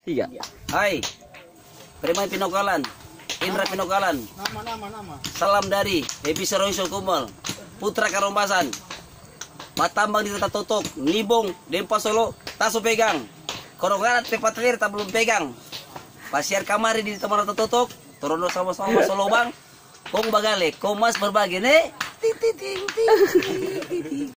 Tiga. Hai, Preman Pinokalan, Indra Pinokalan. Nama. Salam dari Ebi Seroiso Kumal, Putra Karombasan. Matambang di Tata Totok, Nibong, Dempa Solo, Taso pegang. Korongarat Pepatlir tak belum pegang. Pasiar kamari di Taman Tata Totok, Torono sama-sama Solo Bang. Kong bagale, kong mas berbagi nih.